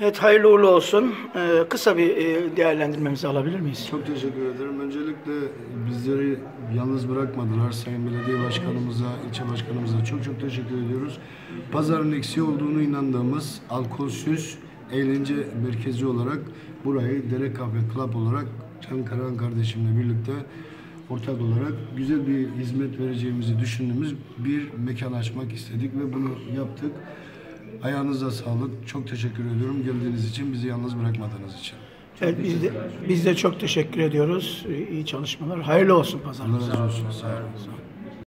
Evet, hayırlı uğurlu olsun. Kısa bir değerlendirmemizi alabilir miyiz? Çok teşekkür ederim. Öncelikle bizleri yalnız bırakmadılar. Sayın Belediye Başkanımıza, ilçe başkanımıza çok çok teşekkür ediyoruz. Pazarın eksiği olduğunu inandığımız alkolsüz eğlence merkezi olarak burayı Dere Kahve Club olarak Can Karahan kardeşimle birlikte ortak olarak güzel bir hizmet vereceğimizi düşündüğümüz bir mekan açmak istedik ve bunu yaptık. Ayağınıza sağlık. Çok teşekkür ediyorum geldiğiniz için, bizi yalnız bırakmadığınız için. Evet, biz de çok teşekkür ediyoruz. İyi çalışmalar. Hayırlı olsun pazarınız. Allah razı olsun. Sağ olun.